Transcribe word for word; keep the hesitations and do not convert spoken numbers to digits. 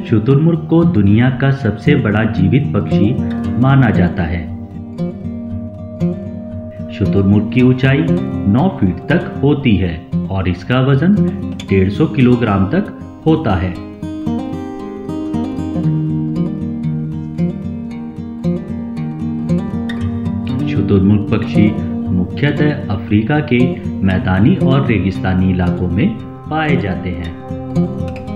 शुतुरमुर्ग को दुनिया का सबसे बड़ा जीवित पक्षी माना जाता है। शुतुरमुर्ग की ऊंचाई नौ फीट तक होती है और इसका वजन डेढ़ सौ किलोग्राम तक होता है। शुतुरमुर्ग पक्षी मुख्यतः अफ्रीका के मैदानी और रेगिस्तानी इलाकों में पाए जाते हैं।